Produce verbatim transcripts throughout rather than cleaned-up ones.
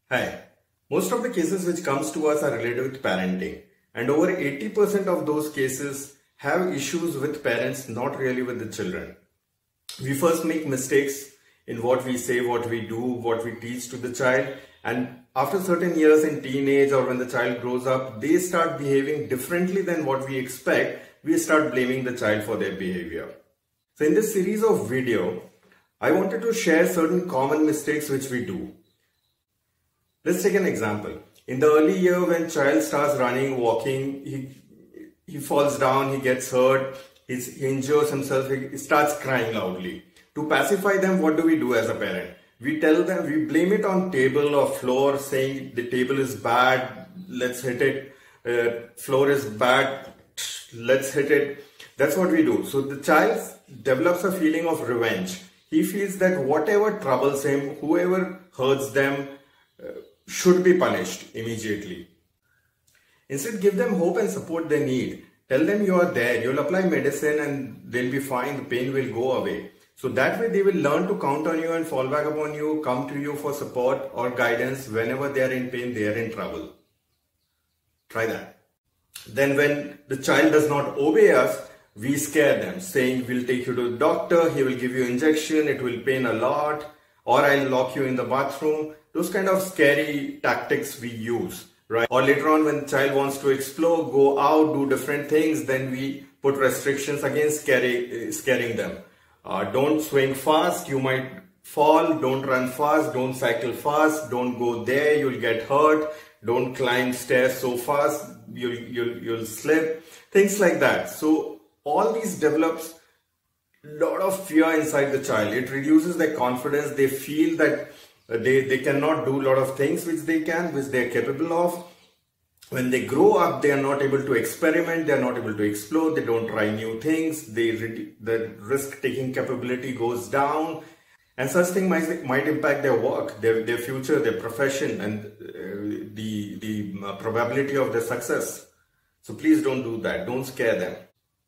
Hi. Most of the cases which comes to us are related with parenting, and over eighty percent of those cases have issues with parents, not really with the children. We first make mistakes in what we say, what we do, what we teach to the child, and after certain years in teenage or when the child grows up, they start behaving differently than what we expect. We start blaming the child for their behavior. So in this series of video, I wanted to share certain common mistakes which we do. Let's take an example. In the early year, when child starts running, walking, he, he falls down, he gets hurt, he injures himself, he starts crying loudly. To pacify them, what do we do as a parent? We tell them, we blame it on table or floor, saying the table is bad, let's hit it. Uh, floor is bad, let's hit it. That's what we do. So the child develops a feeling of revenge. He feels that whatever troubles him, whoever hurts them, uh, should be punished immediately. Instead, give them hope and support they need. Tell them you are there, you'll apply medicine and they'll be fine, the pain will go away. So that way they will learn to count on you and fall back upon you, come to you for support or guidance whenever they are in pain, they are in trouble. Try that. Then when the child does not obey us, we scare them, saying we'll take you to the doctor, he will give you injection, it will pain a lot, or I'll lock you in the bathroom. Those kind of scary tactics we use, right? Or later on when the child wants to explore, go out, do different things, then we put restrictions against scary, uh, scaring them. Uh, don't swing fast, you might fall. Don't run fast, don't cycle fast, don't go there, you'll get hurt. Don't climb stairs so fast, you'll, you'll, you'll slip. Things like that. So all these develops a lot of fear inside the child. It reduces their confidence. They feel that They, they cannot do a lot of things which they can, which they are capable of. When they grow up, they are not able to experiment, they are not able to explore, they don't try new things, they the risk-taking capability goes down, and such thing might, might impact their work, their, their future, their profession, and uh, the, the uh, probability of their success. So please don't do that, don't scare them.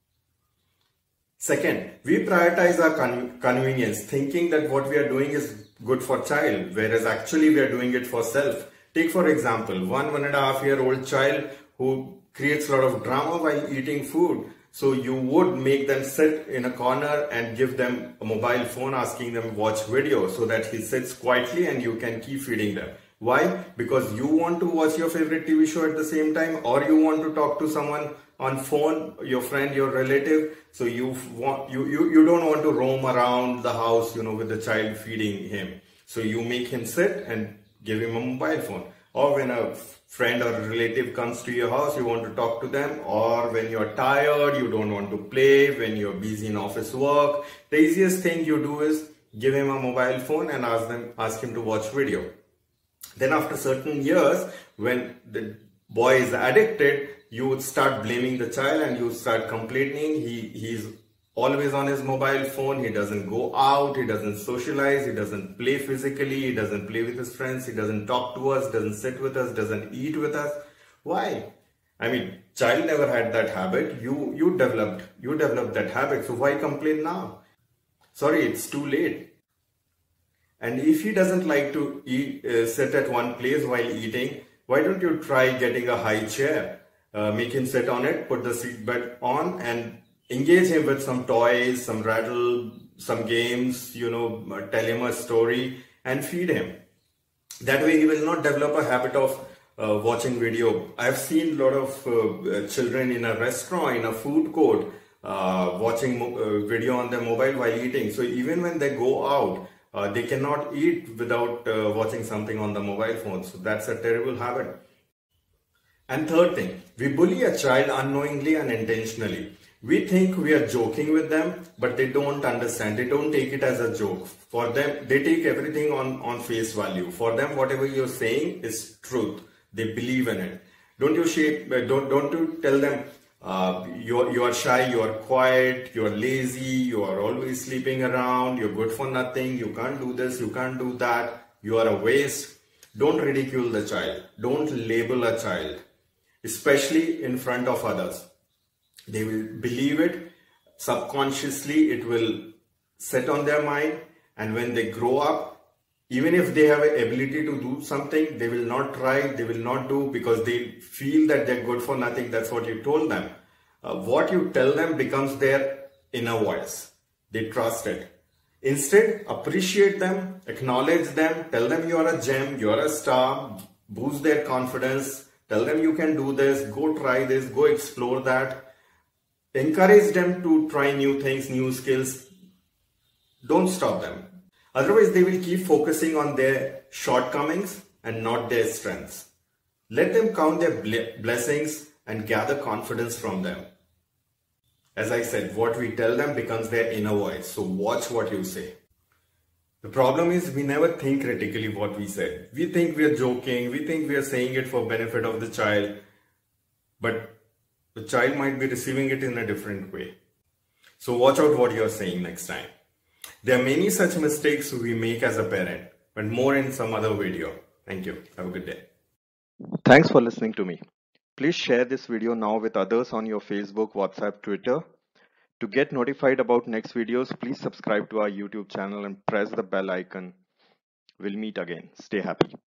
Second, we prioritize our con convenience, thinking that what we are doing is good for child, whereas actually we are doing it for self. Take for example, one one and a half year old child who creates a lot of drama while eating food. So you would make them sit in a corner and give them a mobile phone, asking them to watch video so that he sits quietly and you can keep feeding them. Why? Because you want to watch your favorite T V show at the same time, or you want to talk to someone on phone, your friend, your relative. So you want you, you you don't want to roam around the house, you know, with the child feeding him. So you make him sit and give him a mobile phone. Or when a friend or a relative comes to your house, you want to talk to them. Or when you're tired, you don't want to play, when you're busy in office work, the easiest thing you do is give him a mobile phone and ask them ask him to watch video. Then after certain years, when the boy is addicted, you would start blaming the child and you start complaining. He he's always on his mobile phone. He doesn't go out. He doesn't socialize. He doesn't play physically. He doesn't play with his friends. He doesn't talk to us, doesn't sit with us, doesn't eat with us. Why? I mean, child never had that habit. You, you developed, you developed that habit. So why complain now? Sorry, it's too late. And if he doesn't like to eat, uh, sit at one place while eating, why don't you try getting a high chair? Uh, make him sit on it, put the seat belt on and engage him with some toys, some rattle, some games, you know, tell him a story and feed him. That way he will not develop a habit of uh, watching video. I've seen a lot of uh, children in a restaurant, in a food court, uh, watching uh, video on their mobile while eating. So even when they go out, uh, they cannot eat without uh, watching something on the mobile phone. So that's a terrible habit. And third thing, we bully a child unknowingly and intentionally. We think we are joking with them, but they don't understand. They don't take it as a joke. For them, they take everything on, on face value. For them, whatever you're saying is truth. They believe in it. Don't you shape, don't, don't you tell them, uh, you're, you are shy, you are quiet, you are lazy, you are always sleeping around, you're good for nothing, you can't do this, you can't do that, you are a waste. Don't ridicule the child. Don't label a child, especially in front of others. They will believe it, subconsciously it will set on their mind, and when they grow up, Even if they have an ability to do something, they will not try, they will not do because they feel that they're good for nothing. That's what you told them. Uh, what you tell them becomes their inner voice. They trust it. Instead, appreciate them, acknowledge them, tell them you are a gem, you are a star, boost their confidence, tell them you can do this, go try this, go explore that. Encourage them to try new things, new skills. Don't stop them. Otherwise, they will keep focusing on their shortcomings and not their strengths. Let them count their blessings and gather confidence from them. As I said, what we tell them becomes their inner voice. So watch what you say. The problem is we never think critically what we said. We think we are joking. We think we are saying it for benefit of the child. But the child might be receiving it in a different way. So watch out what you are saying next time. There are many such mistakes we make as a parent, but more in some other video. Thank you. Have a good day. Thanks for listening to me. Please share this video now with others on your Facebook, WhatsApp, Twitter. To get notified about next videos, please subscribe to our YouTube channel and press the bell icon. We'll meet again. Stay happy.